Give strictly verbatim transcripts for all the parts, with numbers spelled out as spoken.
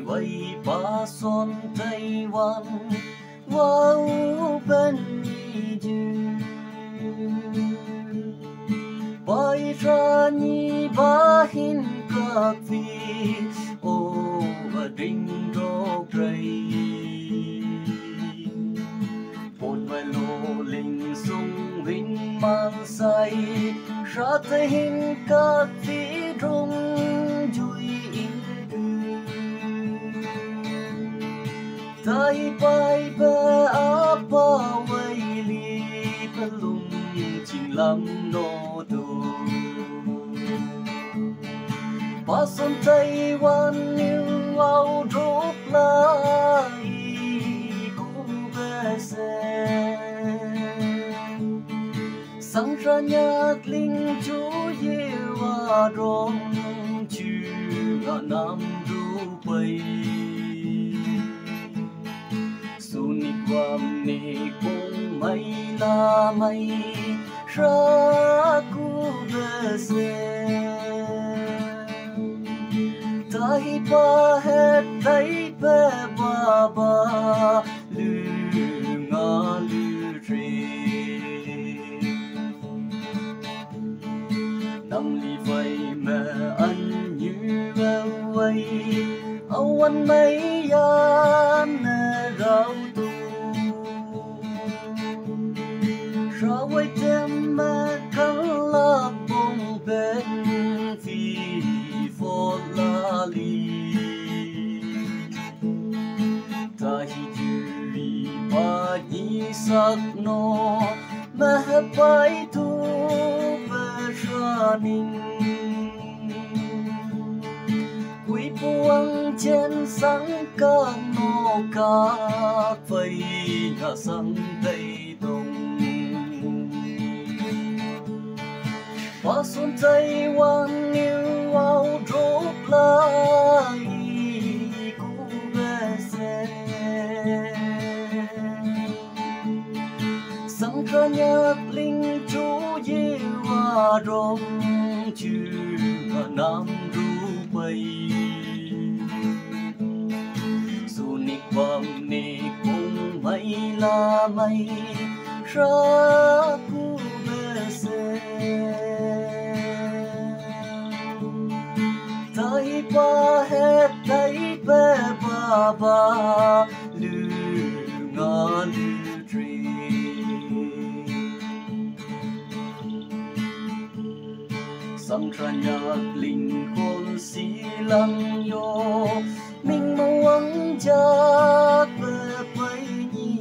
vậy ba son Tây Văn wow bên đi bay ra ni ba hin các vị ô và đinh rô rây một vài lô linh sung vinh mang say ra tay hin các vị rung chui tay bay bờ apa vây li pelung chinh lam nô tu ba son Tây Văn yêu ao rốt lại cũng về xe sang ra nhạc linh chú yêu à rong chưa nam ru bay sunik wam ne kung may la may ra ku về xe tay ba hết tay bé ba ba lư ngã lư rì năm ly vây mẹ anh như bao vây âu anh mấy yan rau tu ra quay tem mẹ khăn la bông bên phi phô la li ta hi duri ba ni sak no mẹ bay tu về ra ninh quý buông trên sáng ca nô ca vây nhà sang Tây Đông ba son Tây Văn yêu ao rốt lại cũng về xe sang ca nhạc linh chú yêu à rong chưa nam ru bay sunik wam ne kung may la may ra ku về xe tay ba hết tay bé ba ba lư ngã lư trì sang ra nhạc linh con xí lăng yo mình mong anh chắc về bay nhỉ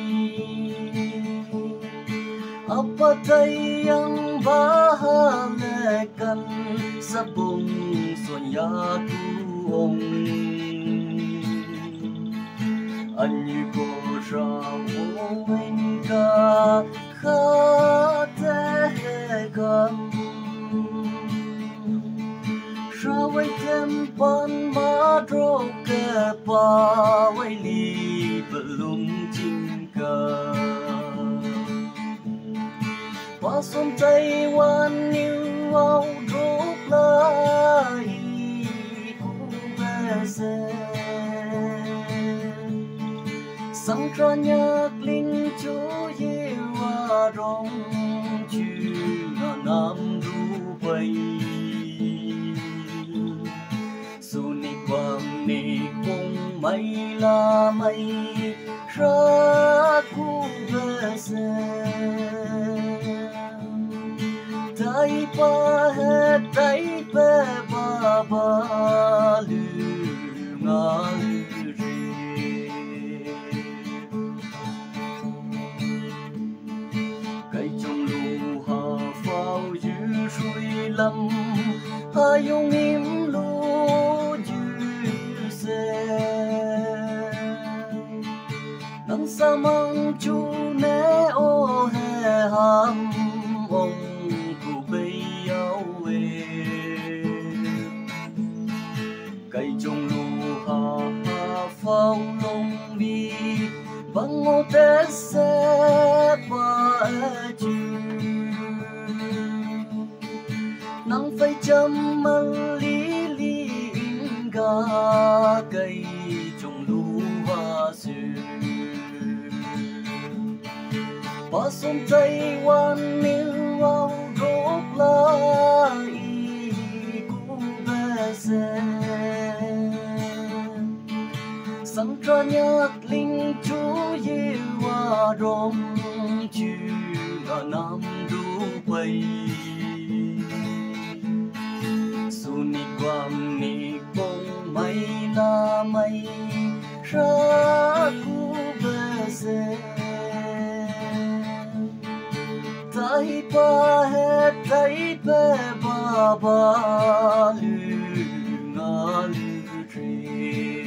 apa tay yang bahala kan sa bung sonya tu ông anh như cô ra vô mình ca khá thế gần ra quay thêm ban má rô kê ba quay li belum chinh ca ba son Tây Văn yêu ao rốt lại cũng về xe sang ra nhạc linh chú yêu à rong chưa nam ru bay sunik wam ne kung may la may ra ku về xe tay ba hết tay bé ba ba lư ngã lư rì cây trong lù hà phao dư suy lâm hai dung im lù dư xe nắng sa mang chu né ô hè ham ông cây trong lù hà hà phong lông đi bằng ngô té xe ba chư nắng phơi châm măng lý lý ca cây trồng lúa hoa sừ và sông tây quan níu ao rốt lá y cú bé xe sang tra nhạc linh chú yêu hoa rong chữ là nam đu quay suni quam ni bông mây la mây ra cú bé xe tay ba hết tay bé ba ba lư ngã lư trì